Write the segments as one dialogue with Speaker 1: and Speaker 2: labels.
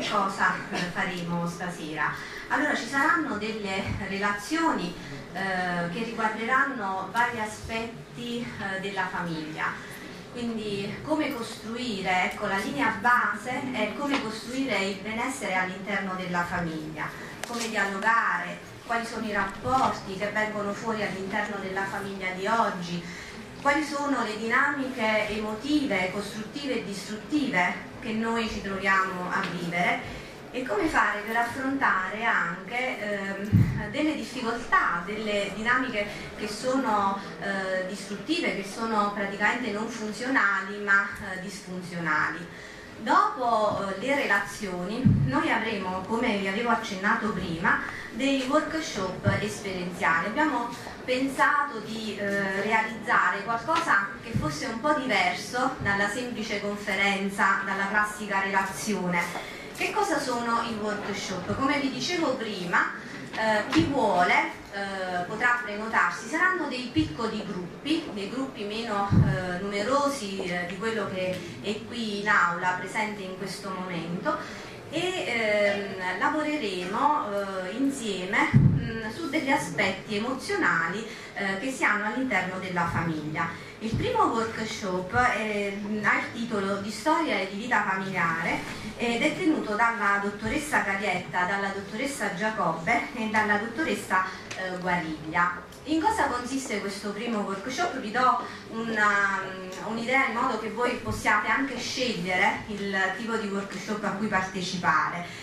Speaker 1: cosa faremo stasera? Allora, ci saranno delle relazioni che riguarderanno vari aspetti della famiglia. Quindi come costruire, ecco, la linea base è come costruire il benessere all'interno della famiglia, come dialogare, quali sono i rapporti che vengono fuori all'interno della famiglia di oggi, quali sono le dinamiche emotive, costruttive e distruttive che noi ci troviamo a vivere e come fare per affrontare anche delle difficoltà, delle dinamiche che sono distruttive, che sono praticamente non funzionali ma disfunzionali. Dopo le relazioni noi avremo, come vi avevo accennato prima, dei workshop esperienziali. Abbiamo pensato di realizzare qualcosa che fosse un po' diverso dalla semplice conferenza, dalla classica relazione. Che cosa sono i workshop? Come vi dicevo prima, chi vuole potrà prenotarsi. Saranno dei piccoli gruppi, dei gruppi meno numerosi di quello che è qui in aula presente in questo momento, e lavoreremo insieme su degli aspetti emozionali che si hanno all'interno della famiglia. Il primo workshop ha il titolo di Storia e di vita familiare ed è tenuto dalla dottoressa Calietta, dalla dottoressa Giacobbe e dalla dottoressa Guariglia. In cosa consiste questo primo workshop? Vi do un'idea in modo che voi possiate anche scegliere il tipo di workshop a cui partecipare.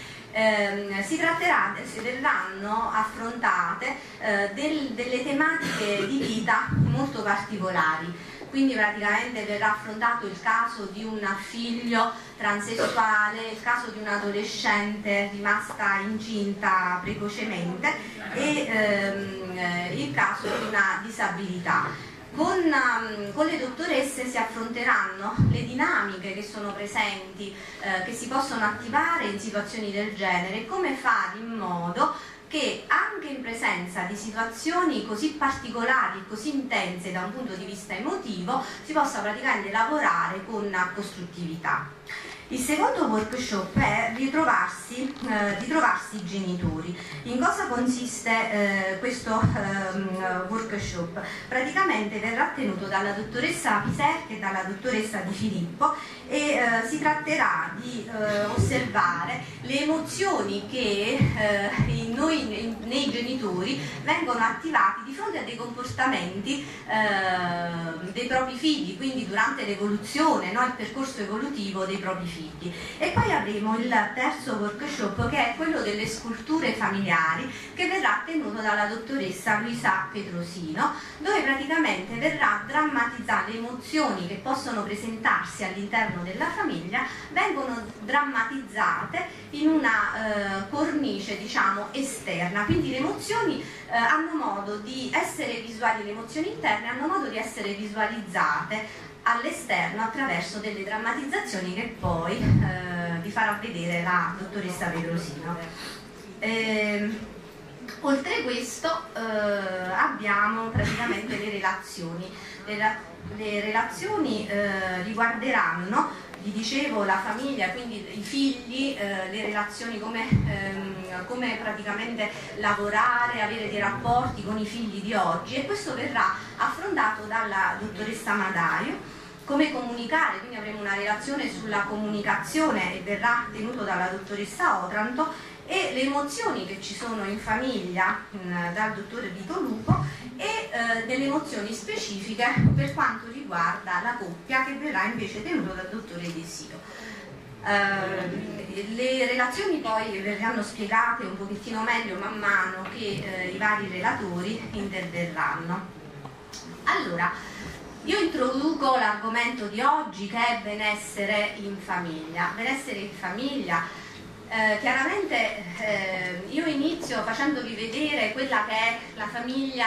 Speaker 1: Verranno affrontate delle tematiche di vita molto particolari, quindi praticamente verrà affrontato il caso di un figlio transessuale, il caso di un'adolescente rimasta incinta precocemente e il caso di una disabilità. Con le dottoresse si affronteranno le dinamiche che sono presenti, che si possono attivare in situazioni del genere e come fare in modo che anche in presenza di situazioni così particolari, così intense da un punto di vista emotivo, si possa praticamente lavorare con costruttività. Il secondo workshop è ritrovarsi i genitori. In cosa consiste questo workshop? Praticamente verrà tenuto dalla dottoressa Piserchi e dalla dottoressa Di Filippo e si tratterà di osservare le emozioni che nei genitori vengono attivati di fronte a dei comportamenti dei propri figli, quindi durante l'evoluzione, no? Il percorso evolutivo dei propri figli. E poi avremo il terzo workshop, che è quello delle sculture familiari, che verrà tenuto dalla dottoressa Luisa Petrosino, dove praticamente verrà drammatizzare le emozioni che possono presentarsi all'interno della famiglia, vengono drammatizzate in una cornice, diciamo, esterna. Quindi le emozioni hanno modo di essere visuali, le emozioni interne hanno modo di essere visualizzate all'esterno attraverso delle drammatizzazioni che poi vi farà vedere la dottoressa Petrosino. Oltre questo abbiamo praticamente le relazioni. Le relazioni riguarderanno, vi dicevo, la famiglia, quindi i figli, le relazioni, come praticamente lavorare, avere dei rapporti con i figli di oggi, e questo verrà affrontato dalla dottoressa Madaio. Come comunicare, quindi avremo una relazione sulla comunicazione e verrà tenuto dalla dottoressa Otranto, e le emozioni che ci sono in famiglia dal dottore Vito Lupo e delle emozioni specifiche per quanto riguarda la coppia, che verrà invece tenuto dal dottore Desio. Le relazioni poi verranno spiegate un pochettino meglio man mano che i vari relatori interverranno. Allora, io introduco l'argomento di oggi, che è benessere in famiglia. Benessere in famiglia, chiaramente io inizio facendovi vedere quella che è la famiglia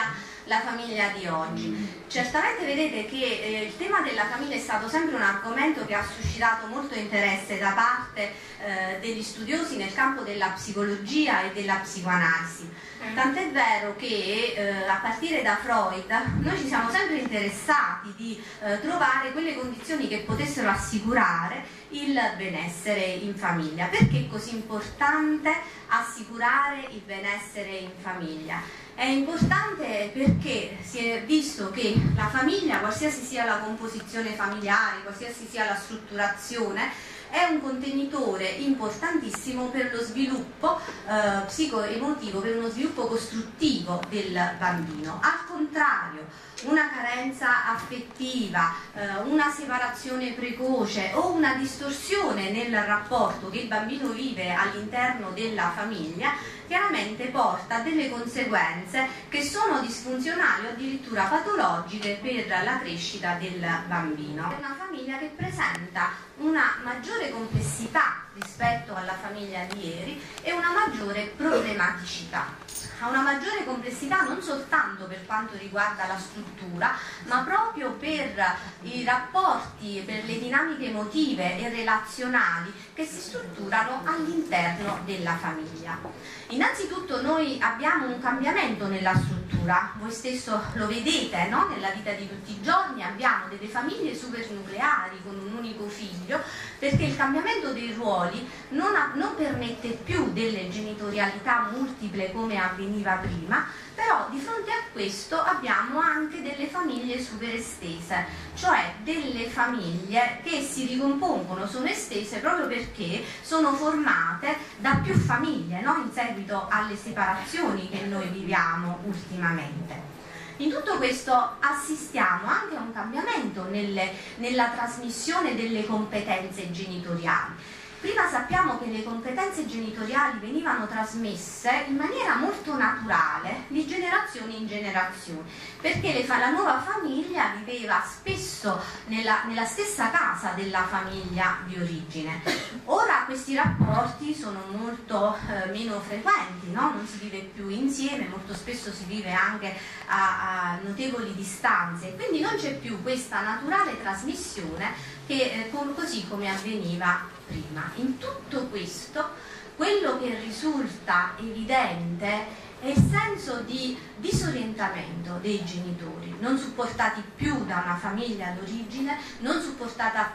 Speaker 1: la famiglia di oggi. Certamente vedete che il tema della famiglia è stato sempre un argomento che ha suscitato molto interesse da parte degli studiosi nel campo della psicologia e della psicoanalisi. Tant'è vero che a partire da Freud noi ci siamo sempre interessati di trovare quelle condizioni che potessero assicurare il benessere in famiglia. Perché è così importante assicurare il benessere in famiglia? È importante perché si è visto che la famiglia, qualsiasi sia la composizione familiare, qualsiasi sia la strutturazione, è un contenitore importantissimo per lo sviluppo psicoemotivo, per uno sviluppo costruttivo del bambino. Al contrario, una carenza affettiva, una separazione precoce o una distorsione nel rapporto che il bambino vive all'interno della famiglia chiaramente porta a delle conseguenze che sono disfunzionali o addirittura patologiche per la crescita del bambino. È una famiglia che presenta una maggiore complessità rispetto alla famiglia di ieri e una maggiore problematicità. Ha una maggiore complessità non soltanto per quanto riguarda la struttura, ma proprio per i rapporti, per le dinamiche emotive e relazionali che si strutturano all'interno della famiglia. Innanzitutto noi abbiamo un cambiamento nella struttura, voi stesso lo vedete, no? Nella vita di tutti i giorni abbiamo delle famiglie supernucleari con un unico figlio, perché il cambiamento dei ruoli non permette più delle genitorialità multiple come avveniva prima, però di fronte a questo abbiamo anche delle famiglie super estese, cioè delle famiglie che si ricompongono, sono estese proprio perché sono formate da più famiglie, no? In seguito alle separazioni che noi viviamo ultimamente. In tutto questo assistiamo anche a un cambiamento nella trasmissione delle competenze genitoriali. Prima sappiamo che le competenze genitoriali venivano trasmesse in maniera molto naturale di generazione in generazione, perché la nuova famiglia viveva spesso nella stessa casa della famiglia di origine. Ora questi rapporti sono molto meno frequenti, no? Non si vive più insieme, molto spesso si vive anche a notevoli distanze, quindi non c'è più questa naturale trasmissione che così come avveniva prima. In tutto questo, quello che risulta evidente è il senso di disorientamento dei genitori, non supportati più da una famiglia d'origine, non supportata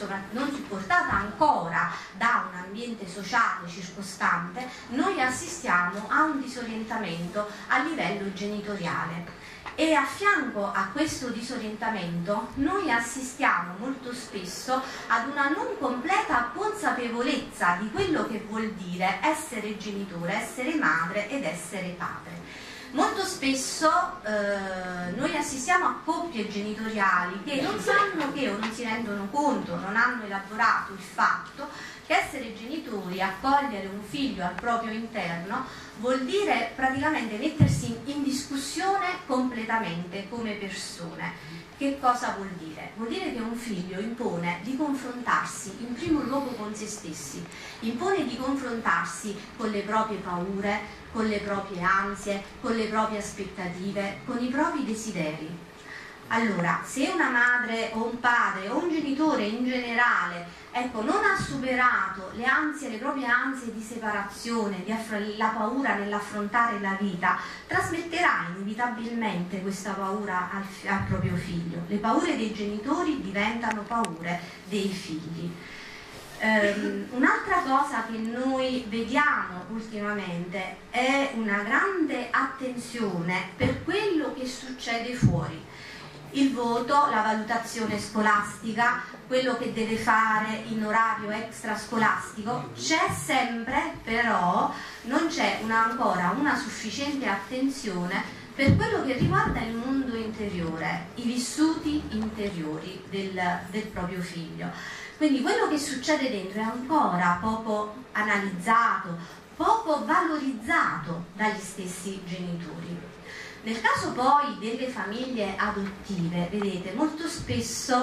Speaker 1: ancora da un ambiente sociale circostante. Noi assistiamo a un disorientamento a livello genitoriale. E a fianco a questo disorientamento noi assistiamo molto spesso ad una non completa consapevolezza di quello che vuol dire essere genitore, essere madre ed essere padre. Molto spesso noi assistiamo a coppie genitoriali che non sanno che o non si rendono conto, non hanno elaborato il fatto che essere genitori, accogliere un figlio al proprio interno, vuol dire praticamente mettersi in discussione completamente come persone. Che cosa vuol dire? Vuol dire che un figlio impone di confrontarsi in primo luogo con se stessi, impone di confrontarsi con le proprie paure, con le proprie ansie, con le proprie aspettative, con i propri desideri. Allora, se una madre o un padre o un genitore in generale non ha superato le ansie, le proprie ansie di separazione, la paura nell'affrontare la vita, trasmetterà inevitabilmente questa paura al proprio figlio. Le paure dei genitori diventano paure dei figli. Un'altra cosa che noi vediamo ultimamente è una grande attenzione per quello che succede fuori. Il voto, la valutazione scolastica, quello che deve fare in orario extrascolastico, c'è sempre, però non c'è ancora una sufficiente attenzione per quello che riguarda il mondo interiore, i vissuti interiori del proprio figlio. Quindi quello che succede dentro è ancora poco analizzato, poco valorizzato dagli stessi genitori. Nel caso poi delle famiglie adottive, vedete, molto spesso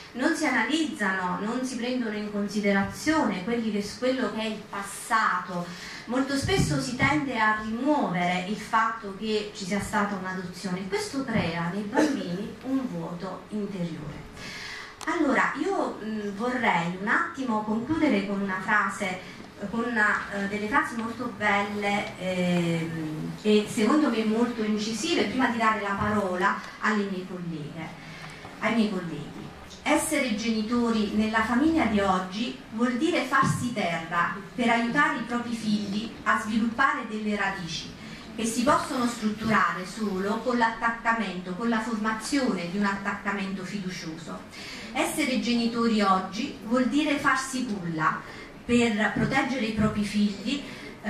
Speaker 1: non si analizzano, non si prendono in considerazione quello che è il passato. Molto spesso si tende a rimuovere il fatto che ci sia stata un'adozione. Questo crea nei bambini un vuoto interiore. Allora, io vorrei un attimo concludere con una frase, con delle frasi molto belle e secondo me molto incisive, prima di dare la parola alle mie colleghe, ai miei colleghi. Essere genitori nella famiglia di oggi vuol dire farsi terra per aiutare i propri figli a sviluppare delle radici che si possono strutturare solo con l'attaccamento, con la formazione di un attaccamento fiducioso. Essere genitori oggi vuol dire farsi culla per proteggere i propri figli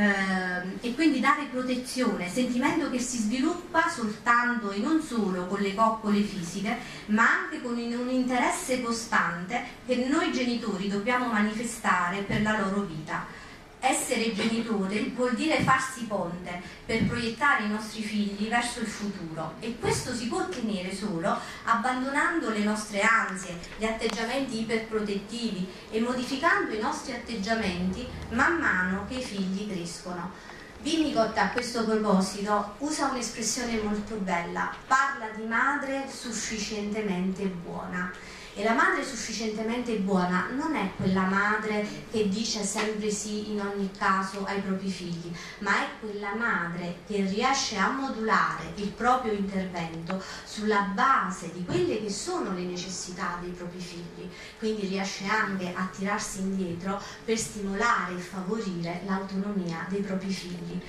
Speaker 1: e quindi dare protezione, sentimento che si sviluppa soltanto e non solo con le coccole fisiche, ma anche con un interesse costante che noi genitori dobbiamo manifestare per la loro vita. Essere genitori vuol dire farsi ponte per proiettare i nostri figli verso il futuro, e questo si può ottenere solo abbandonando le nostre ansie, gli atteggiamenti iperprotettivi e modificando i nostri atteggiamenti man mano che i figli crescono. Winnicott a questo proposito usa un'espressione molto bella, parla di madre sufficientemente buona. E la madre sufficientemente buona non è quella madre che dice sempre sì in ogni caso ai propri figli, ma è quella madre che riesce a modulare il proprio intervento sulla base di quelle che sono le necessità dei propri figli, quindi riesce anche a tirarsi indietro per stimolare e favorire l'autonomia dei propri figli.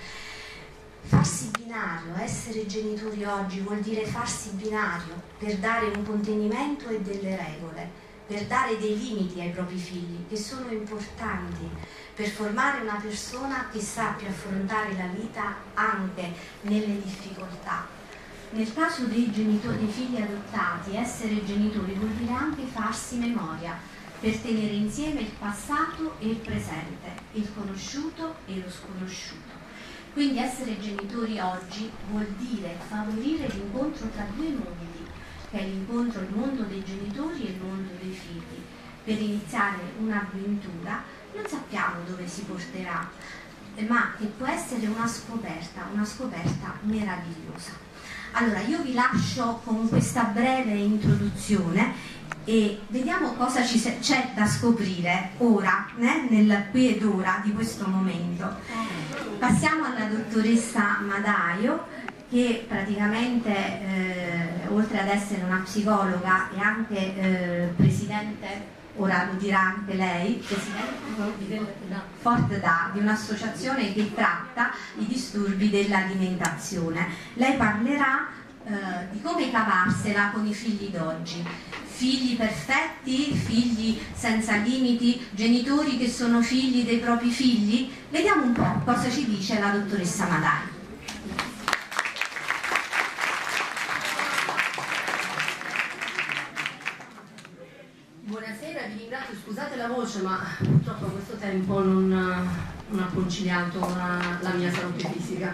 Speaker 1: Farsi binario, essere genitori oggi vuol dire farsi binario per dare un contenimento e delle regole, per dare dei limiti ai propri figli che sono importanti per formare una persona che sappia affrontare la vita anche nelle difficoltà. Nel caso dei genitori, dei figli adottati, essere genitori vuol dire anche farsi memoria per tenere insieme il passato e il presente, il conosciuto e lo sconosciuto. Quindi essere genitori oggi vuol dire favorire l'incontro tra due mondi, che è l'incontro il mondo dei genitori e il mondo dei figli, per iniziare un'avventura, non sappiamo dove si porterà, ma che può essere una scoperta meravigliosa. Allora, io vi lascio con questa breve introduzione e vediamo cosa c'è da scoprire ora, nel qui ed ora di questo momento. Passiamo alla dottoressa Madaio, che praticamente oltre ad essere una psicologa è anche presidente, ora lo dirà anche lei, presidente Fortda, di un'associazione che tratta i disturbi dell'alimentazione. Lei parlerà di come cavarsela con i figli d'oggi. Figli perfetti, figli senza limiti, genitori che sono figli dei propri figli? Vediamo un po' cosa ci dice la dottoressa Madaio.
Speaker 2: Buonasera, vi ringrazio, scusate la voce, ma purtroppo a questo tempo non ha conciliato la mia salute fisica.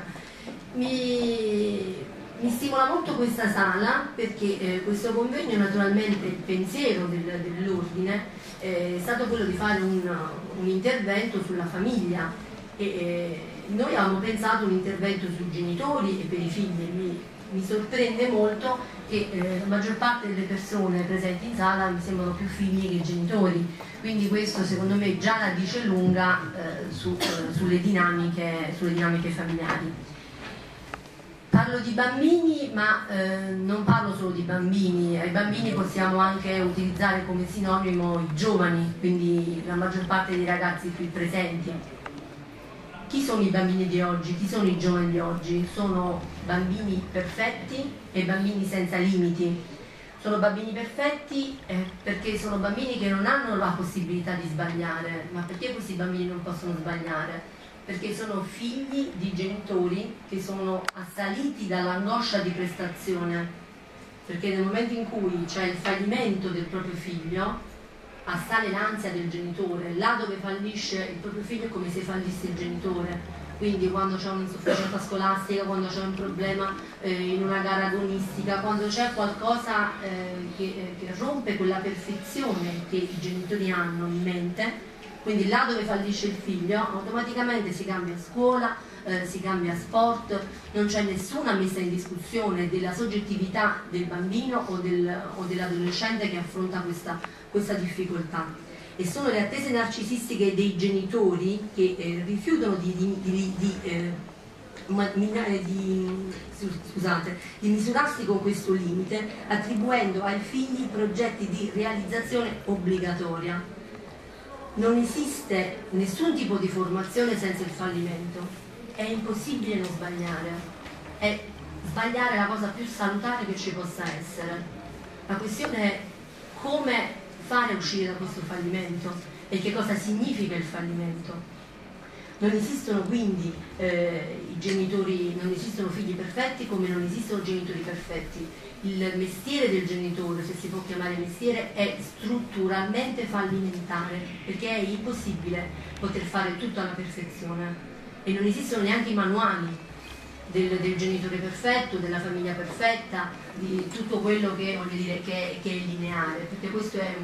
Speaker 2: Mi stimola molto questa sala perché questo convegno, naturalmente il pensiero dell'ordine è stato quello di fare un intervento sulla famiglia e noi avevamo pensato un intervento sui genitori e per i figli. Mi sorprende molto che la maggior parte delle persone presenti in sala mi sembrano più figli che genitori, quindi questo secondo me già la dice lunga sulle dinamiche familiari. Parlo di bambini, ma non parlo solo di bambini. Ai bambini possiamo anche utilizzare come sinonimo i giovani, quindi la maggior parte dei ragazzi qui presenti. Chi sono i bambini di oggi? Chi sono i giovani di oggi? Sono bambini perfetti e bambini senza limiti. Sono bambini perfetti perché sono bambini che non hanno la possibilità di sbagliare. Ma perché questi bambini non possono sbagliare? Perché sono figli di genitori che sono assaliti dall'angoscia di prestazione, perché nel momento in cui c'è il fallimento del proprio figlio assale l'ansia del genitore. Là dove fallisce il proprio figlio è come se fallisse il genitore, quindi quando c'è un'insufficienza scolastica, quando c'è un problema in una gara agonistica, quando c'è qualcosa che rompe quella perfezione che i genitori hanno in mente, quindi là dove fallisce il figlio automaticamente si cambia scuola, si cambia sport, non c'è nessuna messa in discussione della soggettività del bambino o dell'adolescente che affronta questa difficoltà. E sono le attese narcisistiche dei genitori che rifiutano di misurarsi con questo limite, attribuendo ai figli progetti di realizzazione obbligatoria. Non esiste nessun tipo di formazione senza il fallimento, è impossibile non sbagliare, è sbagliare la cosa più salutare che ci possa essere. La questione è come fare uscire da questo fallimento e che cosa significa il fallimento. Non esistono quindi i genitori, non esistono figli perfetti come non esistono genitori perfetti. Il mestiere del genitore, se si può chiamare mestiere, è strutturalmente fallimentare, perché è impossibile poter fare tutto alla perfezione e non esistono neanche i manuali del genitore perfetto, della famiglia perfetta, di tutto quello che, voglio dire, che è lineare, perché questo è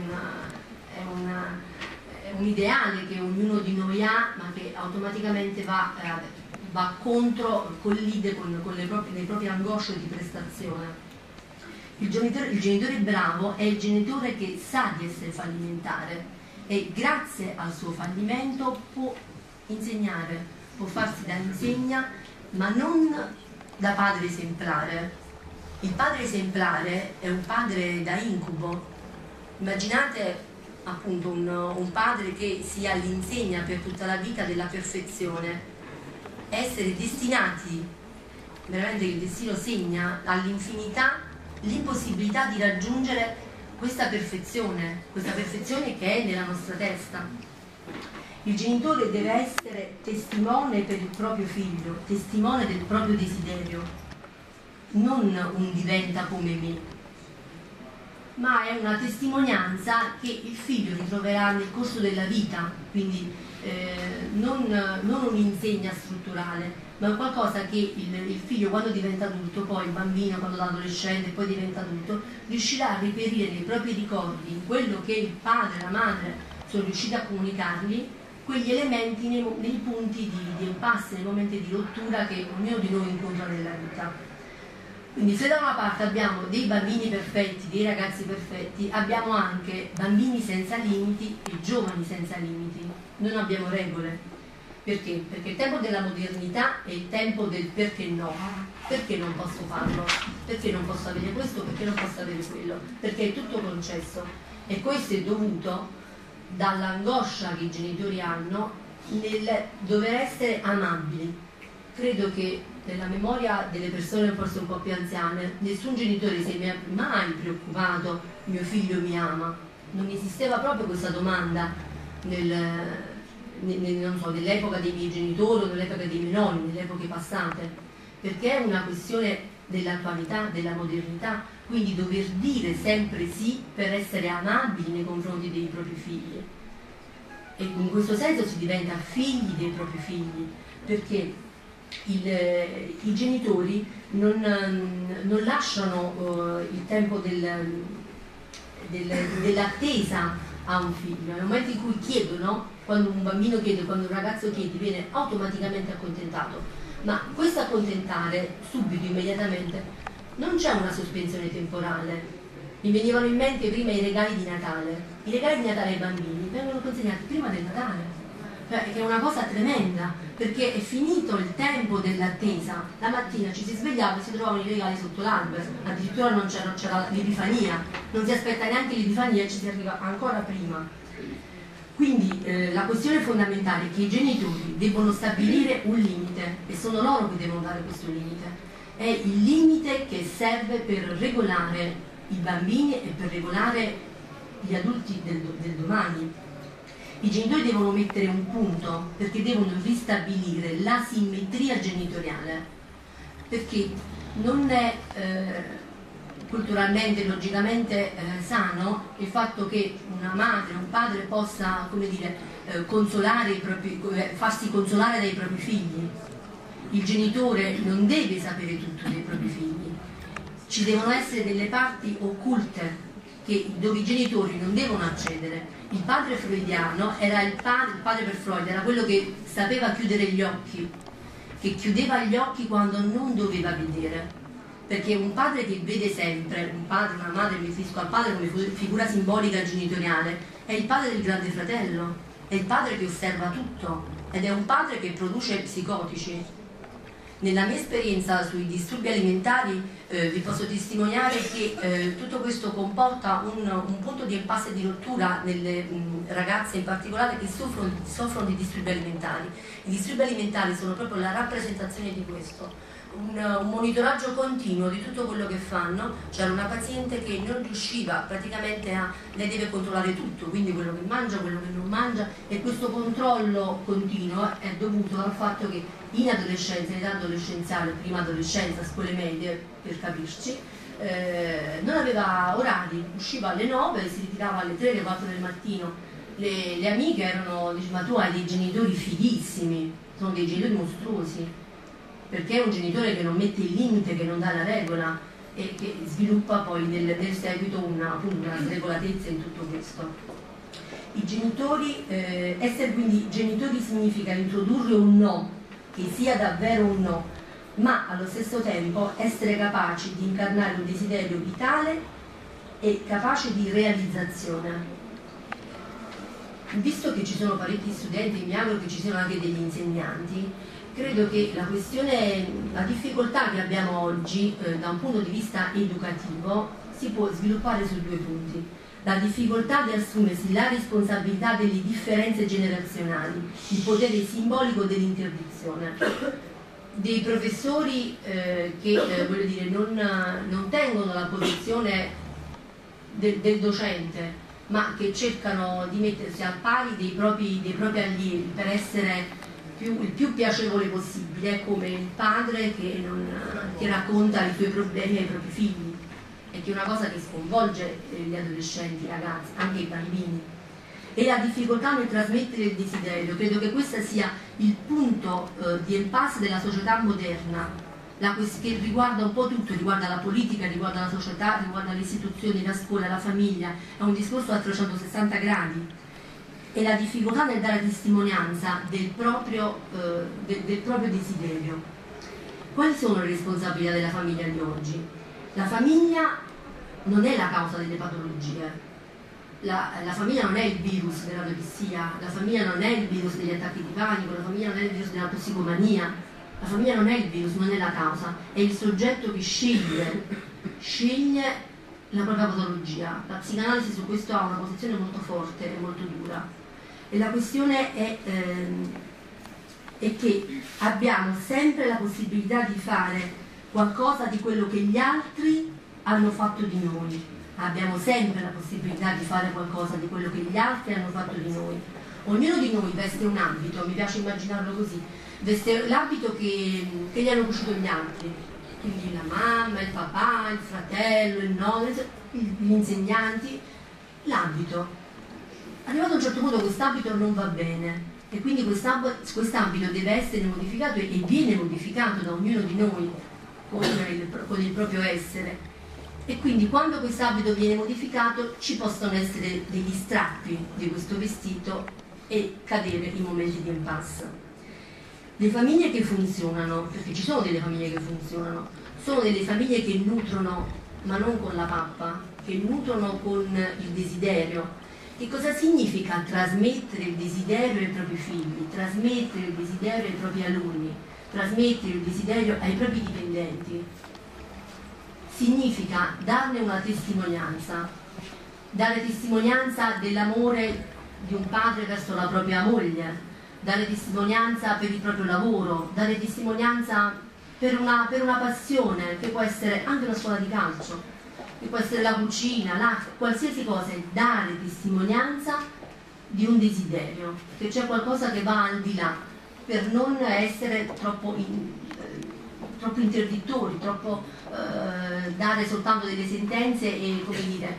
Speaker 2: un ideale che ognuno di noi ha, ma che automaticamente va contro, collide con le proprie angosce di prestazione. Il genitore bravo è il genitore che sa di essere fallimentare e grazie al suo fallimento può insegnare, può farsi da insegna, ma non da padre esemplare. Il padre esemplare è un padre da incubo. Immaginate appunto un padre che sia all'insegna per tutta la vita della perfezione, essere destinati, veramente il destino segna all'infinità l'impossibilità di raggiungere questa perfezione che è nella nostra testa. Il genitore deve essere testimone per il proprio figlio, testimone del proprio desiderio, non un diventa come me, ma è una testimonianza che il figlio ritroverà nel corso della vita, quindi non un'insegna strutturale, ma qualcosa che il figlio quando diventa adulto, poi il bambino quando da adolescente poi diventa adulto, riuscirà a reperire nei propri ricordi, in quello che il padre e la madre sono riusciti a comunicargli, quegli elementi nei punti di impasse, nei momenti di rottura che ognuno di noi incontra nella vita. Quindi se da una parte abbiamo dei bambini perfetti, dei ragazzi perfetti, abbiamo anche bambini senza limiti e giovani senza limiti. Non abbiamo regole. Perché? Perché il tempo della modernità è il tempo del perché no. Perché non posso farlo? Perché non posso avere questo? Perché non posso avere quello? Perché è tutto concesso. E questo è dovuto dall'angoscia che i genitori hanno nel dover essere amabili. Credo che nella memoria delle persone forse un po' più anziane nessun genitore si è mai preoccupato mio figlio mi ama. Non esisteva proprio questa domanda non so, nell'epoca dei miei genitori o nell'epoca dei miei nonni, nelle epoche passate, perché è una questione dell'attualità, della modernità, quindi dover dire sempre sì per essere amabili nei confronti dei propri figli. E in questo senso si diventa figli dei propri figli, perché i genitori non lasciano il tempo dell'attesa a un figlio. Nel momento in cui chiedono, quando un bambino chiede, quando un ragazzo chiede, viene automaticamente accontentato, ma questo accontentare subito, immediatamente, non c'è una sospensione temporale. Mi venivano in mente prima i regali di Natale. I regali di Natale ai bambini vengono consegnati prima del Natale, che è una cosa tremenda, perché è finito il tempo dell'attesa. La mattina ci si svegliava e si trovavano i regali sotto l'albero, addirittura non c'era l'Epifania, non si aspetta neanche l'Epifania e ci si arriva ancora prima. Quindi la questione fondamentale è che i genitori devono stabilire un limite, e sono loro che devono dare questo limite. È il limite che serve per regolare i bambini e per regolare gli adulti del domani. I genitori devono mettere un punto, perché devono ristabilire la simmetria genitoriale, perché non è culturalmente, logicamente sano il fatto che una madre, un padre possa, come dire, farsi consolare dai propri figli. Il genitore non deve sapere tutto dei propri figli, ci devono essere delle parti occulte dove i genitori non devono accedere. Il padre freudiano era il padre per Freud era quello che sapeva chiudere gli occhi, che chiudeva gli occhi quando non doveva vedere, perché un padre che vede sempre, un padre, una madre, mi riferisco al padre come figura simbolica genitoriale, è il padre del grande fratello, è il padre che osserva tutto ed è un padre che produce psicotici. Nella mia esperienza sui disturbi alimentari vi posso testimoniare che tutto questo comporta un punto di impasse e di rottura nelle ragazze in particolare che soffrono di disturbi alimentari. I disturbi alimentari sono proprio la rappresentazione di questo. Un monitoraggio continuo di tutto quello che fanno. C'era una paziente che non riusciva praticamente lei deve controllare tutto, quindi quello che mangia, quello che non mangia, e questo controllo continuo è dovuto al fatto che in adolescenza, in età adolescenziale, prima adolescenza, scuole medie per capirci, non aveva orari, usciva alle 9, si ritirava alle 3, alle 4 del mattino. Le amiche erano, dice, ma tu hai dei genitori fighissimi, sono dei genitori mostruosi, perché è un genitore che non mette il limite, che non dà la regola e che sviluppa poi nel seguito una sregolatezza in tutto questo. I genitori, essere quindi genitori significa introdurre un no, che sia davvero un no, ma allo stesso tempo essere capaci di incarnare un desiderio vitale e capace di realizzazione. Visto che ci sono parecchi studenti, mi auguro che ci siano anche degli insegnanti, credo che la difficoltà che abbiamo oggi da un punto di vista educativo si può sviluppare su due punti. La difficoltà di assumersi la responsabilità delle differenze generazionali, il potere simbolico dell'interdizione, dei professori che voglio dire, non tengono la posizione del docente, ma che cercano di mettersi al pari dei propri allievi per essere il più piacevole possibile, come il padre che racconta i suoi problemi ai propri figli, e che è una cosa che sconvolge gli adolescenti, i ragazzi, anche i bambini. E la difficoltà nel trasmettere il desiderio, credo che questo sia il punto di impasse della società moderna, che riguarda un po' tutto, riguarda la politica, riguarda la società, riguarda le istituzioni, la scuola, la famiglia, è un discorso a 360 gradi. E la difficoltà nel dare testimonianza del proprio desiderio. Quali sono le responsabilità della famiglia di oggi? La famiglia non è la causa delle patologie, la famiglia non è il virus dell'anoressia, la famiglia non è il virus degli attacchi di panico, la famiglia non è il virus della tossicomania, la famiglia non è il virus, non è la causa, è il soggetto che sceglie la propria patologia. La psicanalisi su questo ha una posizione molto forte e molto dura. E la questione è che abbiamo sempre la possibilità di fare qualcosa di quello che gli altri hanno fatto di noi. Abbiamo sempre la possibilità di fare qualcosa di quello che gli altri hanno fatto di noi. Ognuno di noi veste un abito, mi piace immaginarlo così, veste l'abito che gli hanno cucito gli altri, quindi la mamma, il papà, il fratello, il nonno, gli insegnanti, l'abito. Arrivato a un certo punto quest'abito non va bene e quindi quest'abito deve essere modificato e viene modificato da ognuno di noi con il proprio essere, e quindi quando quest'abito viene modificato ci possono essere degli strappi di questo vestito e cadere in momenti di impasse. Le famiglie che funzionano, perché ci sono delle famiglie che funzionano, sono delle famiglie che nutrono, ma non con la pappa, che nutrono con il desiderio. Che cosa significa trasmettere il desiderio ai propri figli, trasmettere il desiderio ai propri alunni, trasmettere il desiderio ai propri dipendenti? Significa darne una testimonianza, dare testimonianza dell'amore di un padre verso la propria moglie, dare testimonianza per il proprio lavoro, dare testimonianza per una passione, che può essere anche una scuola di calcio, che può essere la cucina, l'arte, qualsiasi cosa, è dare testimonianza di un desiderio, che c'è qualcosa che va al di là, per non essere troppo troppo interdittori, troppo dare soltanto delle sentenze e, come dire,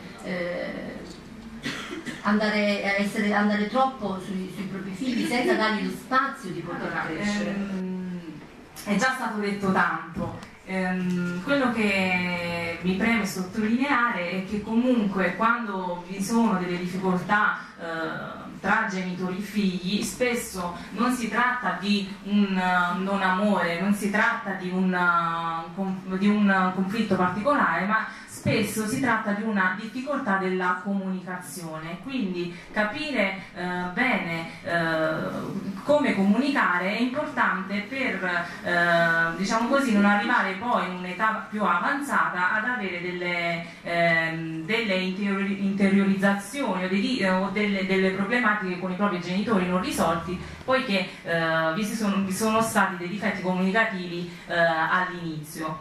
Speaker 2: andare troppo sui propri figli senza dargli lo spazio di poter crescere.
Speaker 3: È già stato detto tanto. Quello che mi preme sottolineare è che comunque quando vi sono delle difficoltà tra genitori e figli, spesso non si tratta di un non amore, non si tratta di un conflitto particolare, ma spesso si tratta di una difficoltà della comunicazione. Quindi capire bene come comunicare è importante per, diciamo così, non arrivare poi in un'età più avanzata ad avere delle interiorizzazioni o delle problematiche con i propri genitori non risolti, poiché vi sono stati dei difetti comunicativi all'inizio.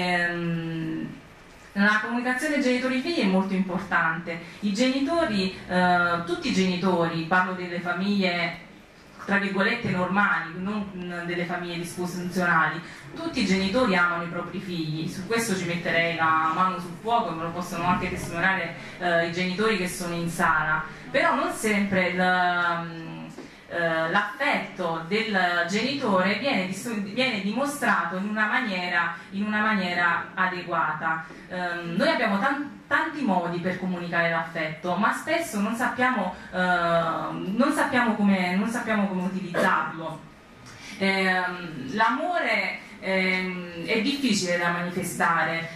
Speaker 3: La comunicazione genitori-figli è molto importante. I genitori, tutti i genitori, parlo delle famiglie tra virgolette normali, non delle famiglie disfunzionali, tutti i genitori amano i propri figli. Su questo ci metterei la mano sul fuoco, me lo possono anche testimoniare i genitori che sono in sala, però non sempre l'affetto del genitore viene dimostrato in una maniera adeguata. Noi abbiamo tanti modi per comunicare l'affetto, ma spesso non sappiamo come utilizzarlo. L'amore è difficile da manifestare.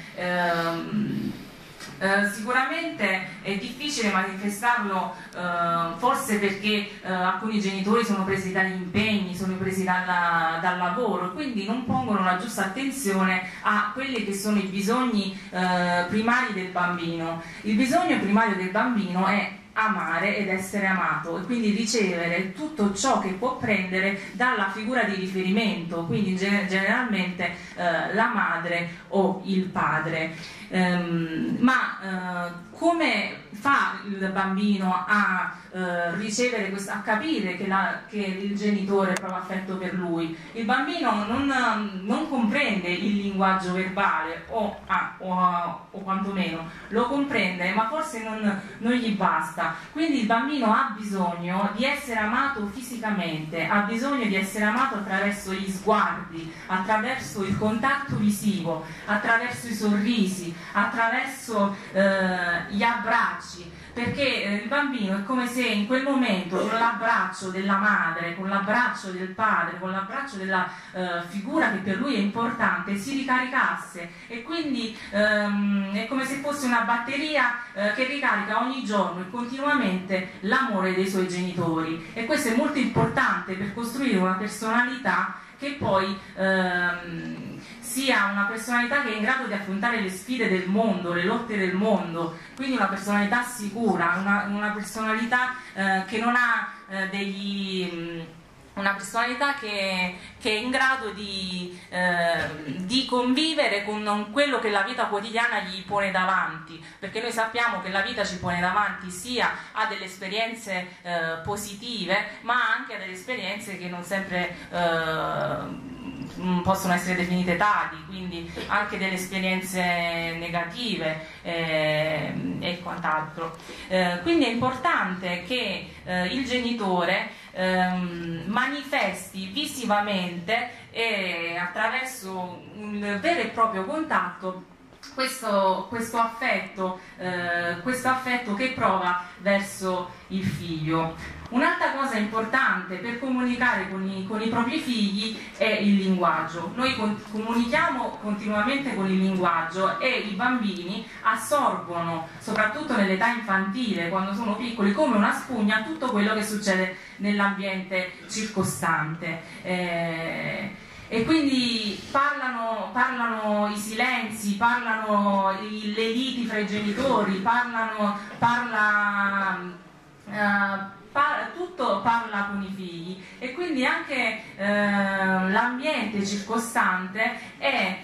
Speaker 3: Sicuramente è difficile manifestarlo, forse perché alcuni genitori sono presi dagli impegni, sono presi dal lavoro, quindi non pongono la giusta attenzione a quelli che sono i bisogni primari del bambino. Il bisogno primario del bambino è amare ed essere amato, e quindi ricevere tutto ciò che può prendere dalla figura di riferimento, quindi generalmente la madre o il padre. Come fa il bambino a ricevere a capire che il genitore prova affetto per lui? Il bambino non comprende il linguaggio verbale o quantomeno lo comprende, ma forse non gli basta. Quindi il bambino ha bisogno di essere amato fisicamente, ha bisogno di essere amato attraverso gli sguardi, attraverso il contatto visivo, attraverso i sorrisi, attraverso gli abbracci, perché il bambino è come se in quel momento, con l'abbraccio della madre, con l'abbraccio del padre, con l'abbraccio della figura che per lui è importante, si ricaricasse, e quindi è come se fosse una batteria che ricarica ogni giorno e continuamente l'amore dei suoi genitori. E questo è molto importante per costruire una personalità che poi sia una personalità che è in grado di affrontare le sfide del mondo, le lotte del mondo, quindi una personalità sicura, una personalità che non ha una personalità che è in grado di convivere con quello che la vita quotidiana gli pone davanti, perché noi sappiamo che la vita ci pone davanti sia a delle esperienze positive, ma anche a delle esperienze che non sempre possono essere definite tali, quindi anche delle esperienze negative e quant'altro. Quindi è importante che il genitore manifesti visivamente e attraverso un vero e proprio contatto questo affetto che prova verso il figlio. Un'altra cosa importante per comunicare con i propri figli è il linguaggio. Noi comunichiamo continuamente con il linguaggio e i bambini assorbono, soprattutto nell'età infantile, quando sono piccoli, come una spugna tutto quello che succede nell'ambiente circostante. E quindi parlano i silenzi, parlano le liti fra i genitori, tutto parla con i figli, e quindi anche l'ambiente circostante è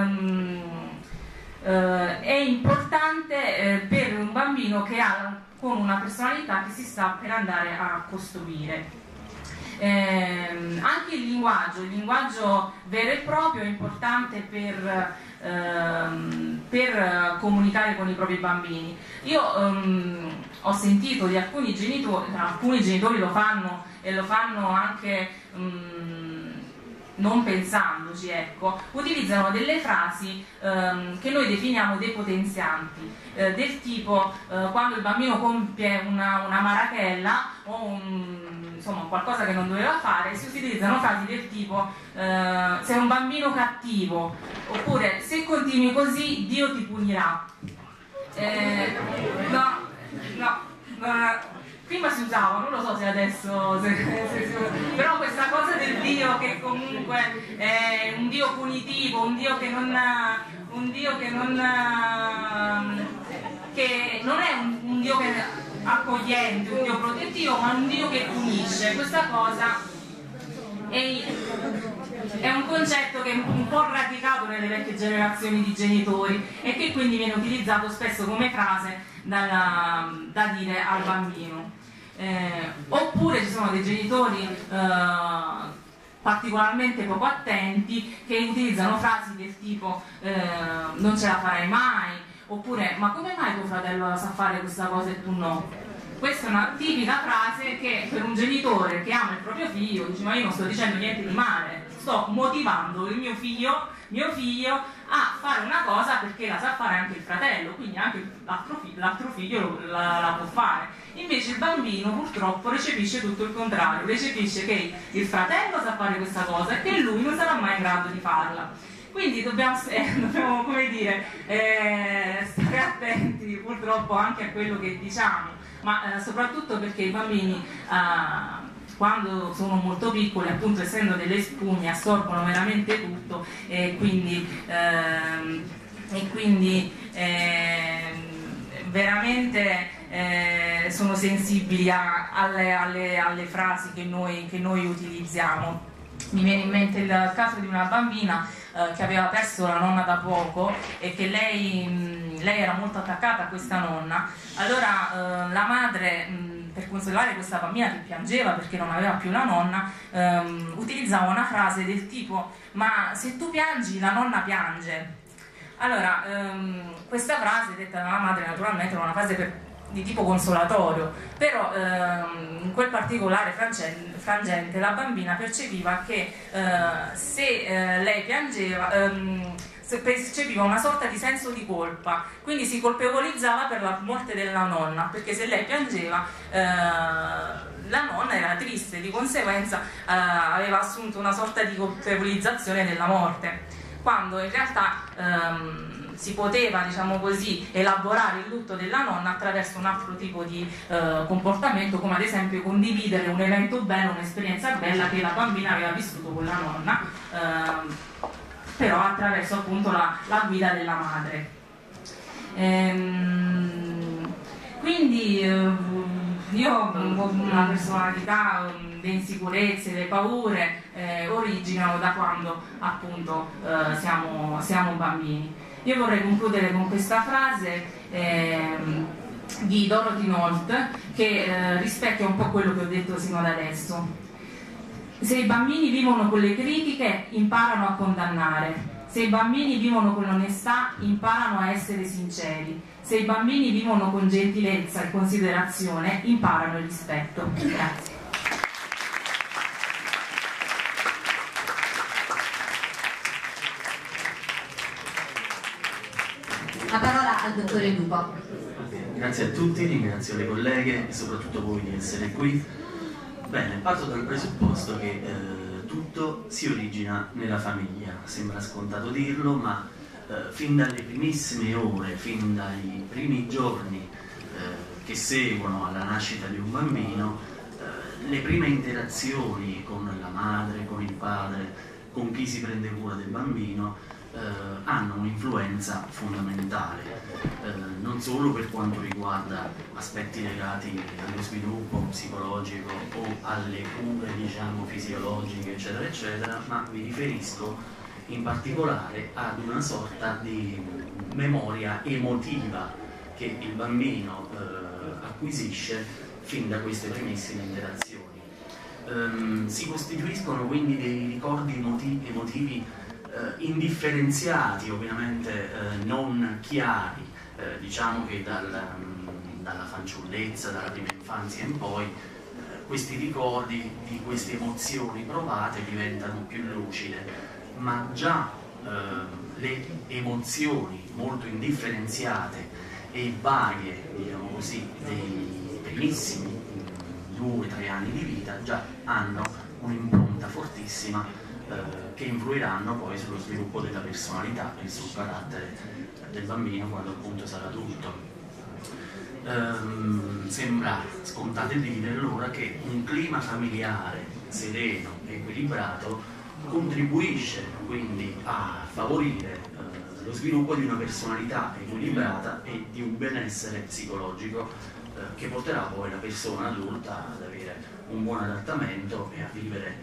Speaker 3: importante per un bambino che ha con una personalità che si sta per andare a costruire. Anche il linguaggio vero e proprio è importante per comunicare con i propri bambini. Io ho sentito di alcuni genitori lo fanno, e lo fanno anche non pensandoci, ecco, utilizzano delle frasi che noi definiamo depotenzianti, del tipo quando il bambino compie una marachella o insomma qualcosa che non doveva fare, si utilizzano frasi del tipo sei un bambino cattivo, oppure se continui così Dio ti punirà. Prima si usava, non lo so se adesso però questa cosa del Dio che comunque è un Dio punitivo, un Dio che non è un Dio che accogliente, un Dio protettivo, ma un Dio che punisce. Questa cosa è un concetto che è un po' radicato nelle vecchie generazioni di genitori e che quindi viene utilizzato spesso come frase da dire al bambino. Oppure ci sono dei genitori particolarmente poco attenti che utilizzano frasi del tipo non ce la farai mai, oppure ma come mai tuo fratello sa fare questa cosa e tu no? Questa è una tipica frase che per un genitore che ama il proprio figlio dice: ma io non sto dicendo niente di male, sto motivando il mio figlio a fare una cosa perché la sa fare anche il fratello, quindi anche l'altro figlio la può fare. Invece il bambino purtroppo recepisce tutto il contrario, recepisce che il fratello sa fare questa cosa e che lui non sarà mai in grado di farla. Quindi dobbiamo come dire, stare attenti purtroppo anche a quello che diciamo, ma soprattutto perché i bambini quando sono molto piccoli, appunto essendo delle spugne, assorbono veramente tutto e quindi veramente sono sensibili alle frasi che noi utilizziamo. Mi viene in mente il caso di una bambina che aveva perso la nonna da poco e che lei era molto attaccata a questa nonna. Allora la madre, per consolare questa bambina che piangeva perché non aveva più la nonna, utilizzava una frase del tipo: ma se tu piangi la nonna piange. Allora questa frase detta dalla madre naturalmente era una frase di tipo consolatorio, però in quel particolare frangente la bambina percepiva che se lei piangeva percepiva una sorta di senso di colpa, quindi si colpevolizzava per la morte della nonna, perché se lei piangeva la nonna era triste, di conseguenza aveva assunto una sorta di colpevolizzazione della morte, quando in realtà si poteva, diciamo così, elaborare il lutto della nonna attraverso un altro tipo di comportamento, come ad esempio condividere un evento bello, un'esperienza bella che la bambina aveva vissuto con la nonna, però attraverso appunto la guida della madre. Quindi io ho una personalità, le insicurezze, le paure originano da quando appunto siamo bambini. Io vorrei concludere con questa frase di Dorothy Nolte che rispecchia un po' quello che ho detto sino ad adesso. Se i bambini vivono con le critiche, imparano a condannare. Se i bambini vivono con l'onestà, imparano a essere sinceri. Se i bambini vivono con gentilezza e considerazione, imparano il rispetto. Grazie.
Speaker 2: La parola al dottore Lupo.
Speaker 4: Grazie a tutti, ringrazio le colleghe e soprattutto voi di essere qui. Bene, parto dal presupposto che tutto si origina nella famiglia. Sembra scontato dirlo, ma fin dalle primissime ore, fin dai primi giorni che seguono alla nascita di un bambino, le prime interazioni con la madre, con il padre, con chi si prende cura del bambino, hanno un'influenza fondamentale, non solo per quanto riguarda aspetti legati allo sviluppo psicologico o alle cure, diciamo, fisiologiche, eccetera, eccetera, ma vi riferisco in particolare ad una sorta di memoria emotiva che il bambino acquisisce fin da queste primissime interazioni. Si costituiscono quindi dei ricordi emotivi indifferenziati, ovviamente non chiari, diciamo che dalla fanciullezza, dalla prima infanzia in poi, questi ricordi di queste emozioni provate diventano più lucide, ma già le emozioni molto indifferenziate e vaghe, diciamo così, dei primissimi 2-3 anni di vita già hanno un'impronta fortissima che influiranno poi sullo sviluppo della personalità e sul carattere del bambino quando appunto sarà adulto. Sembra scontato di dire allora che un clima familiare sereno e equilibrato contribuisce quindi a favorire lo sviluppo di una personalità equilibrata e di un benessere psicologico che porterà poi la persona adulta ad avere un buon adattamento e a vivere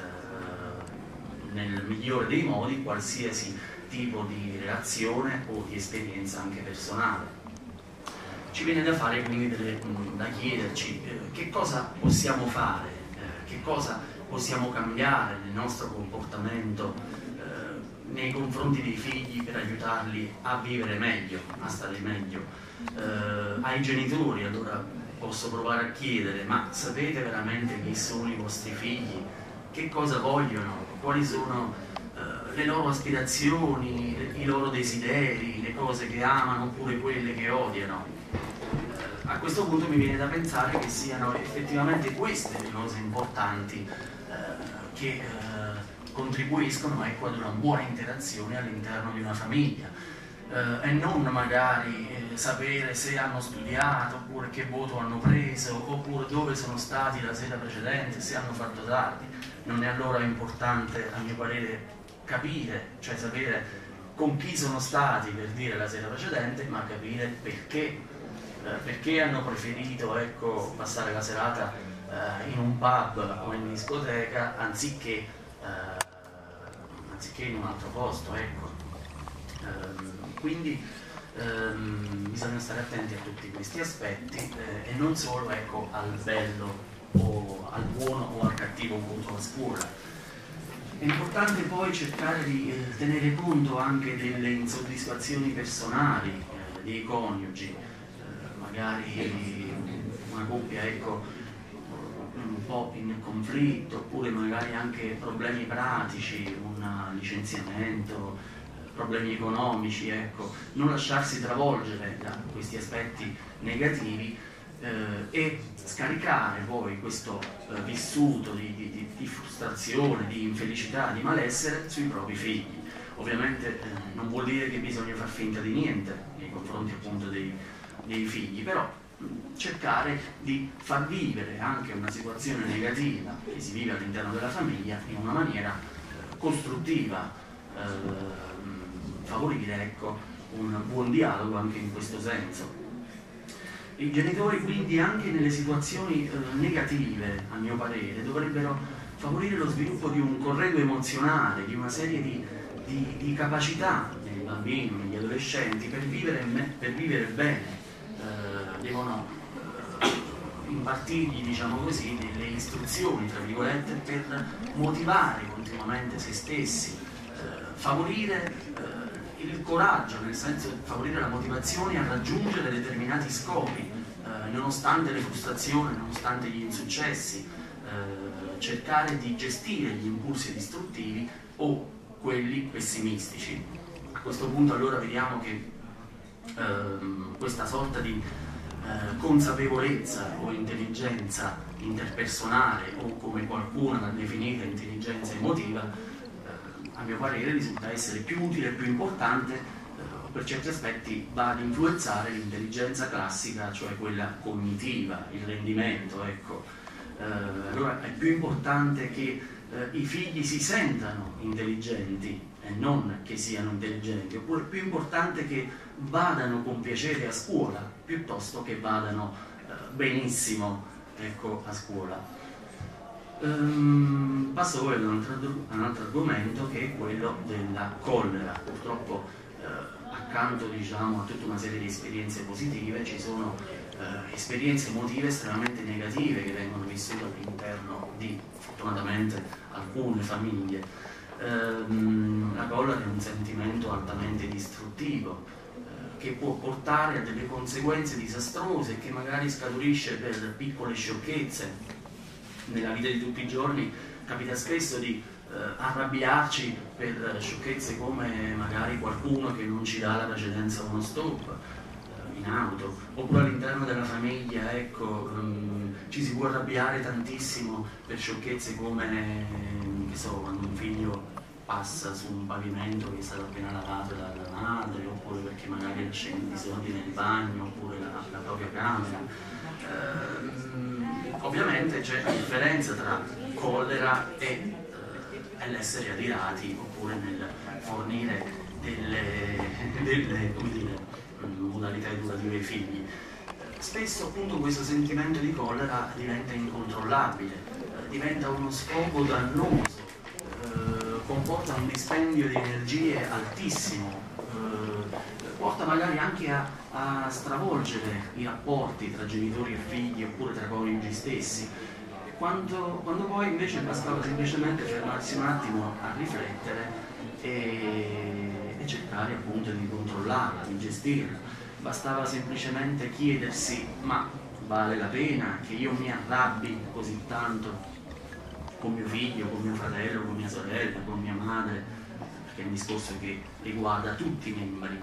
Speaker 4: nel migliore dei modi qualsiasi tipo di relazione o di esperienza anche personale. Ci viene da fare quindi da chiederci che cosa possiamo fare, che cosa possiamo cambiare nel nostro comportamento nei confronti dei figli per aiutarli a vivere meglio, a stare meglio. Ai genitori allora posso provare a chiedere: ma sapete veramente chi sono i vostri figli? Che cosa vogliono? Quali sono le loro aspirazioni, i loro desideri, le cose che amano oppure quelle che odiano? A questo punto mi viene da pensare che siano effettivamente queste le cose importanti che contribuiscono, ecco, ad una buona interazione all'interno di una famiglia, e non magari sapere se hanno studiato oppure che voto hanno preso oppure dove sono stati la sera precedente, se hanno fatto tardi. Non è allora importante, a mio parere, capire, cioè sapere con chi sono stati, per dire, la sera precedente, ma capire perché hanno preferito, ecco, passare la serata in un pub o in discoteca anziché in un altro posto, ecco. Quindi bisogna stare attenti a tutti questi aspetti e non solo, ecco, al bello o al buono o al cattivo voto a scuola. È importante poi cercare di tenere conto anche delle insoddisfazioni personali dei coniugi, magari una coppia, ecco, un po' in conflitto, oppure magari anche problemi pratici, un licenziamento, problemi economici, ecco, non lasciarsi travolgere da questi aspetti negativi e scaricare poi questo vissuto di frustrazione, di infelicità, di malessere sui propri figli. Ovviamente non vuol dire che bisogna far finta di niente nei confronti appunto dei figli, però cercare di far vivere anche una situazione negativa che si vive all'interno della famiglia in una maniera costruttiva, favorire, ecco, un buon dialogo anche in questo senso. I genitori quindi anche nelle situazioni negative, a mio parere, dovrebbero favorire lo sviluppo di un corredo emozionale, di una serie di capacità nei bambini, negli adolescenti per vivere bene. Devono impartirgli, diciamo così, delle istruzioni, tra virgolette, per motivare continuamente se stessi, favorire il coraggio, nel senso favorire la motivazione a raggiungere determinati scopi, nonostante le frustrazioni, nonostante gli insuccessi, cercare di gestire gli impulsi distruttivi o quelli pessimistici. A questo punto allora vediamo che questa sorta di consapevolezza o intelligenza interpersonale, o come qualcuno l'ha definita intelligenza emotiva, a mio parere risulta essere più utile e più importante, per certi aspetti va ad influenzare l'intelligenza classica, cioè quella cognitiva, il rendimento, ecco. Allora è più importante che i figli si sentano intelligenti e non che siano intelligenti, oppure è più importante che vadano con piacere a scuola piuttosto che vadano benissimo, ecco, a scuola. Passo poi ad un altro argomento, che è quello della collera. Purtroppo accanto, diciamo, a tutta una serie di esperienze positive ci sono esperienze emotive estremamente negative che vengono vissute all'interno di, fortunatamente, alcune famiglie. La collera è un sentimento altamente distruttivo che può portare a delle conseguenze disastrose e che magari scaturisce per piccole sciocchezze. Nella vita di tutti i giorni capita spesso di arrabbiarci per sciocchezze come magari qualcuno che non ci dà la precedenza a uno stop in auto, oppure all'interno della famiglia, ecco, ci si può arrabbiare tantissimo per sciocchezze come, che so, quando un figlio passa su un pavimento che è stato appena lavato dalla madre, oppure perché magari scende in disordine il bagno, oppure la propria camera. Ovviamente c'è la differenza tra collera e l'essere adirati, oppure nel fornire delle come dire, modalità educative ai figli. Spesso appunto questo sentimento di collera diventa incontrollabile, diventa uno sfogo dannoso, comporta un dispendio di energie altissimo, porta magari anche a stravolgere i rapporti tra genitori e figli, oppure tra coniugi stessi, quando poi invece bastava semplicemente fermarsi un attimo a riflettere e cercare appunto di controllarla, di gestirla. Bastava semplicemente chiedersi: ma vale la pena che io mi arrabbi così tanto con mio figlio, con mio fratello, con mia sorella, con mia madre, perché è un discorso che riguarda tutti i membri,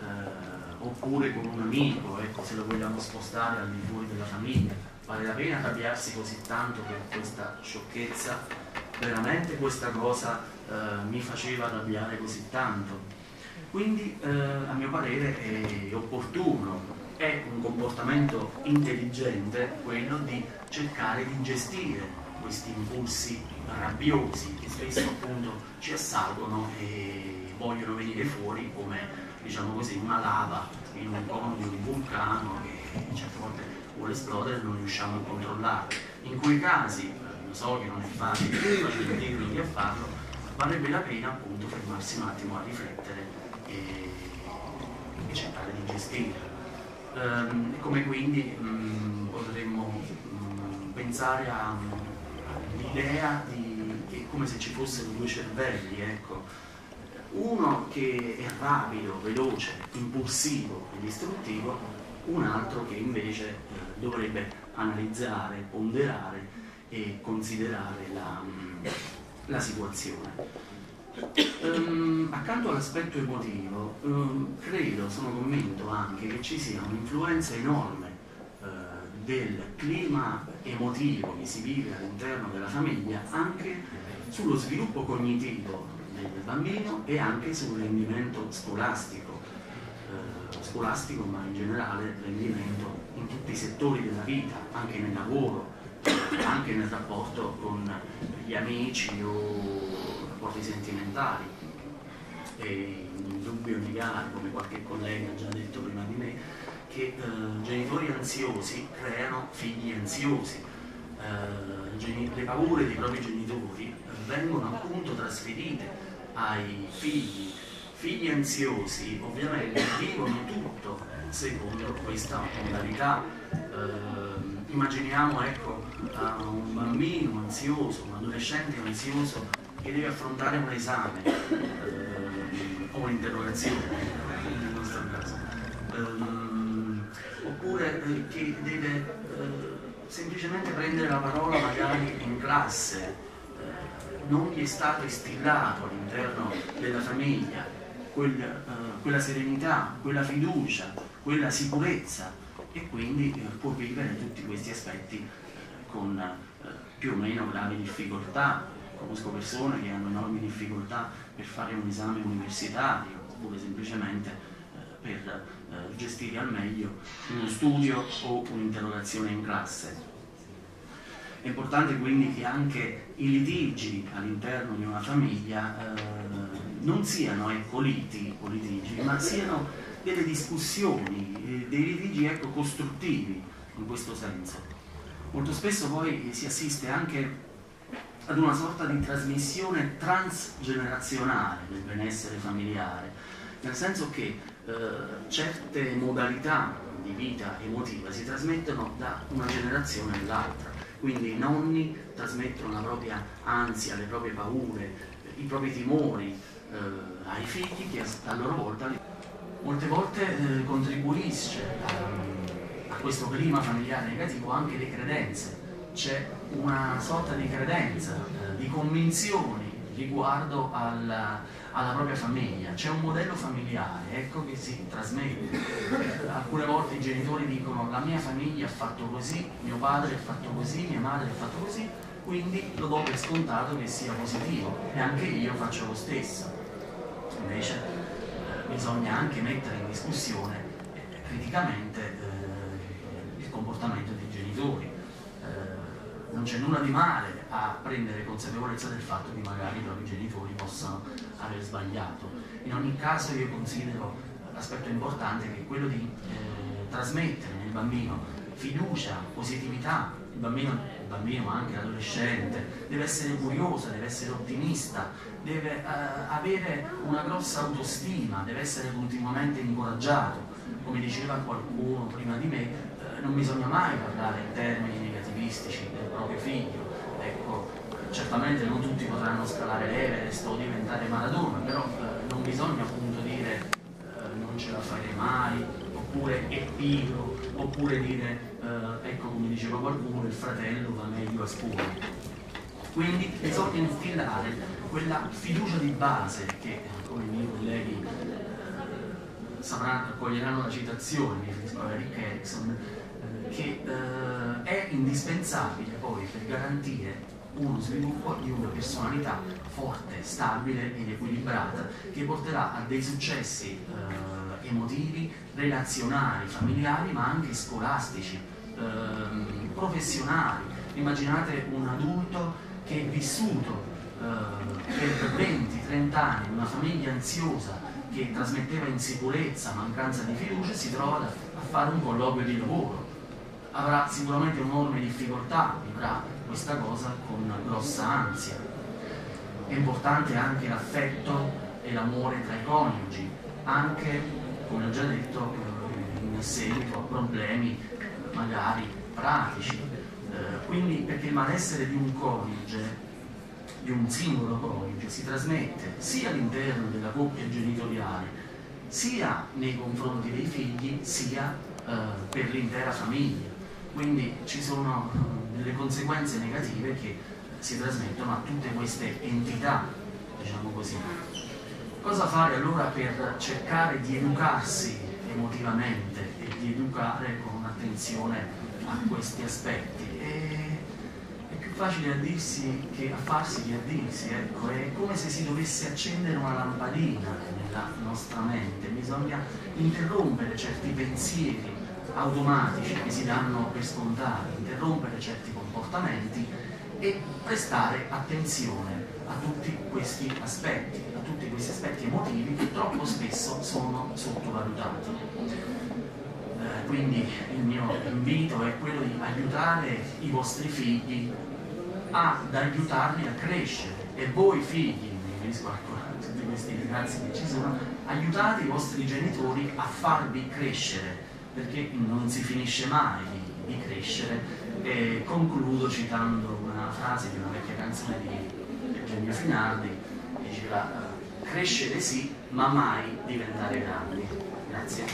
Speaker 4: oppure con un amico, ecco, se lo vogliamo spostare al di fuori della famiglia. Vale la pena arrabbiarsi così tanto per questa sciocchezza? Veramente questa cosa mi faceva arrabbiare così tanto? Quindi a mio parere è opportuno, è un comportamento intelligente quello di cercare di gestire questi impulsi rabbiosi che spesso appunto ci assalgono e vogliono venire fuori come, diciamo così, una lava in un cono di un vulcano che certe volte vuole esplodere e non riusciamo a controllare. In quei casi, lo so che non è facile dirvi a farlo, varrebbe la pena appunto fermarsi un attimo a riflettere e cercare di gestirlo. Come quindi potremmo pensare all'idea che è come se ci fossero due cervelli, ecco. Uno che è rapido, veloce, impulsivo e distruttivo, un altro che invece dovrebbe analizzare, ponderare e considerare la situazione. Accanto all'aspetto emotivo, credo, sono convinto anche che ci sia un'influenza enorme del clima emotivo che si vive all'interno della famiglia anche sullo sviluppo cognitivo del bambino e anche sul rendimento scolastico, ma in generale rendimento in tutti i settori della vita, anche nel lavoro, anche nel rapporto con gli amici o rapporti sentimentali. E indubbio negare, come qualche collega ha già detto prima di me, che genitori ansiosi creano figli ansiosi. Le paure dei propri genitori vengono appunto trasferite ai figli. Figli ansiosi ovviamente vivono tutto secondo questa modalità. Immaginiamo, ecco, un bambino ansioso, un adolescente ansioso che deve affrontare un esame o un'interrogazione nel nostro caso, oppure che deve semplicemente prendere la parola magari in classe. Non gli è stato instillato all'interno della famiglia quella serenità, quella fiducia, quella sicurezza, e quindi può vivere tutti questi aspetti con più o meno gravi difficoltà. Conosco persone che hanno enormi difficoltà per fare un esame universitario, oppure semplicemente per gestire al meglio uno studio o un'interrogazione in classe. È importante quindi che anche i litigi all'interno di una famiglia non siano litigi, ma siano delle discussioni, dei litigi, ecco, costruttivi in questo senso. Molto spesso poi si assiste anche ad una sorta di trasmissione transgenerazionale del benessere familiare, nel senso che certe modalità di vita emotiva si trasmettono da una generazione all'altra, quindi i nonni trasmettono la propria ansia, le proprie paure, i propri timori ai figli, che a loro volta molte volte contribuisce a questo clima familiare negativo anche le credenze. C'è una sorta di credenza, di convinzioni riguardo alla propria famiglia, c'è un modello familiare, ecco, che si trasmette. Alcune volte i genitori dicono: la mia famiglia ha fatto così, mio padre ha fatto così, mia madre ha fatto così, quindi lo do per scontato che sia positivo e anche io faccio lo stesso. Invece bisogna anche mettere in discussione criticamente il comportamento dei genitori. Non c'è nulla di male a prendere consapevolezza del fatto che magari i propri genitori possano aver sbagliato. In ogni caso io considero l'aspetto importante che è quello di trasmettere nel bambino fiducia, positività. Il bambino ma anche l'adolescente deve essere curioso, deve essere ottimista, deve avere una grossa autostima, deve essere continuamente incoraggiato. Come diceva qualcuno prima di me, non bisogna mai parlare in termini negativistici del proprio figlio. Ecco, certamente non tutti potranno scalare l'Everest o diventare Maradona, però non bisogna appunto dire non ce la farei mai, oppure è pigro, oppure dire ecco, come diceva qualcuno, il fratello va meglio a scuola. Quindi bisogna instillare quella fiducia di base che, come i miei colleghi accoglieranno la citazione, mi riferisco a Erik Erikson, che è indispensabile poi per garantire uno sviluppo di una personalità forte, stabile ed equilibrata, che porterà a dei successi emotivi, relazionali, familiari, ma anche scolastici, professionali. Immaginate un adulto che è vissuto per 20-30 anni in una famiglia ansiosa che trasmetteva insicurezza, mancanza di fiducia, si trova a fare un colloquio di lavoro. Avrà sicuramente un'enorme difficoltà, vivrà questa cosa con grossa ansia. È importante anche l'affetto e l'amore tra i coniugi, anche, come ho già detto, in seguito a problemi magari pratici. Quindi, perché il malessere di un coniuge, di un singolo coniuge, si trasmette sia all'interno della coppia genitoriale, sia nei confronti dei figli, sia per l'intera famiglia. Quindi ci sono delle conseguenze negative che si trasmettono a tutte queste entità, diciamo così. Cosa fare allora per cercare di educarsi emotivamente e di educare con un'attenzione a questi aspetti? È più facile a dirsi che a farsi che a dirsi, ecco. È come se si dovesse accendere una lampadina nella nostra mente. Bisogna interrompere certi pensieri automatici che si danno per scontati, interrompere certi comportamenti e prestare attenzione a tutti questi aspetti emotivi che troppo spesso sono sottovalutati. Quindi il mio invito è quello di aiutare i vostri figli ad aiutarli a crescere, e voi figli, mi riferisco a tutti questi ragazzi che ci sono, aiutate i vostri genitori a farvi crescere, perché non si finisce mai di crescere. E concludo citando una frase di una vecchia canzone di Eugenio Finardi, che diceva: crescere sì, ma mai diventare grandi. Grazie.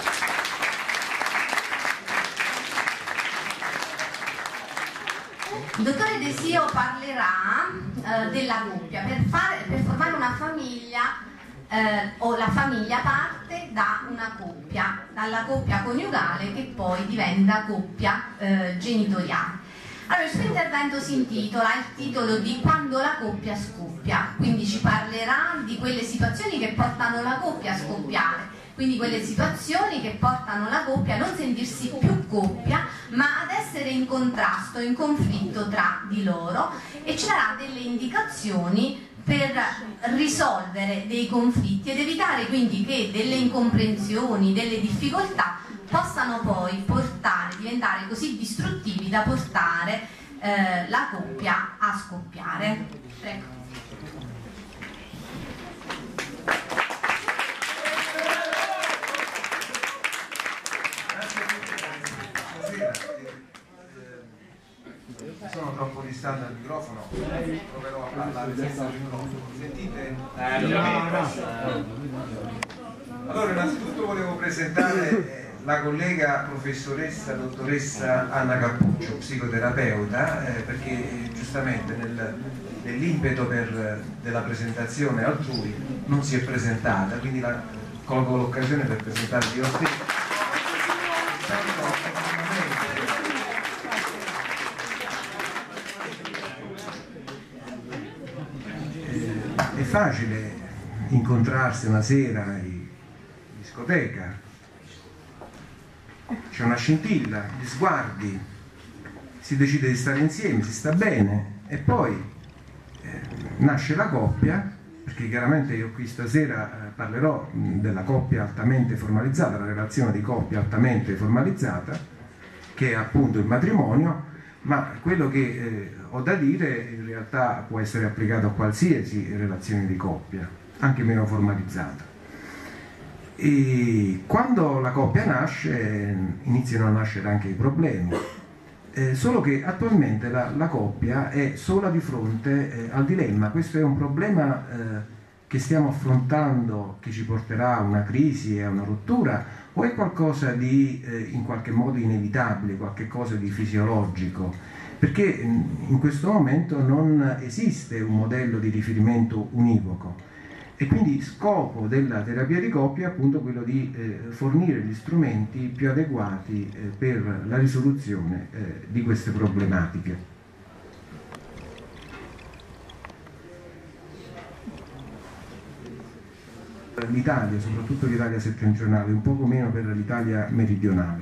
Speaker 1: Il dottore Desio parlerà della coppia. Per formare una famiglia o la famiglia parte da una coppia, dalla coppia coniugale che poi diventa coppia genitoriale. Allora, il suo intervento si intitola, il titolo di Quando la coppia scoppia, quindi ci parlerà di quelle situazioni che portano la coppia a scoppiare, quindi quelle situazioni che portano la coppia a non sentirsi più coppia, ma ad essere in contrasto, in conflitto tra di loro, e ci darà delle indicazioni per risolvere dei conflitti ed evitare quindi che delle incomprensioni, delle difficoltà possano poi diventare così distruttivi da portare la coppia a scoppiare. Prego.
Speaker 5: Allora, innanzitutto volevo presentare la collega professoressa dottoressa Anna Cappuccio, psicoterapeuta, perché giustamente nell'impeto della presentazione altrui non si è presentata, quindi colgo l'occasione per presentarvi io stesso. È facile incontrarsi una sera in discoteca, c'è una scintilla, gli sguardi, si decide di stare insieme, si sta bene e poi nasce la coppia, perché chiaramente io qui stasera parlerò della coppia altamente formalizzata, la relazione di coppia altamente formalizzata, che è appunto il matrimonio, ma quello che ho da dire in realtà può essere applicato a qualsiasi relazione di coppia, anche meno formalizzata. E quando la coppia nasce iniziano a nascere anche i problemi, solo che attualmente la coppia è sola di fronte al dilemma. Questo è un problema che stiamo affrontando, che ci porterà a una crisi e a una rottura, o è qualcosa di in qualche modo inevitabile, qualcosa di fisiologico? Perché in questo momento non esiste un modello di riferimento univoco. E quindi scopo della terapia di coppia è appunto quello di fornire gli strumenti più adeguati per la risoluzione di queste problematiche. L'Italia, soprattutto l'Italia settentrionale, un poco meno per l'Italia meridionale.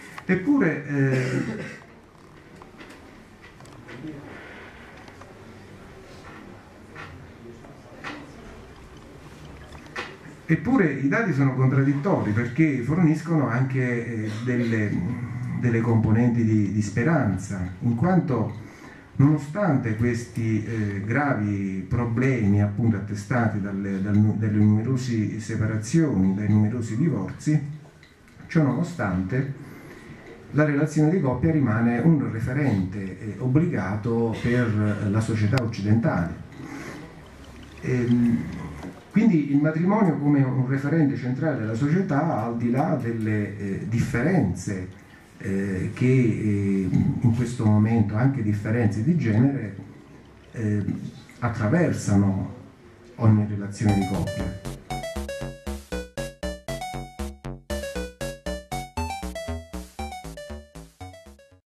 Speaker 5: Eppure i dati sono contraddittori, perché forniscono anche delle componenti di speranza, in quanto nonostante questi gravi problemi appunto attestati dalle numerose separazioni, dai numerosi divorzi, ciò nonostante la relazione di coppia rimane un referente obbligato per la società occidentale. Quindi il matrimonio come un referente centrale della società, al di là delle differenze che in questo momento, anche differenze di genere, attraversano ogni relazione di coppia.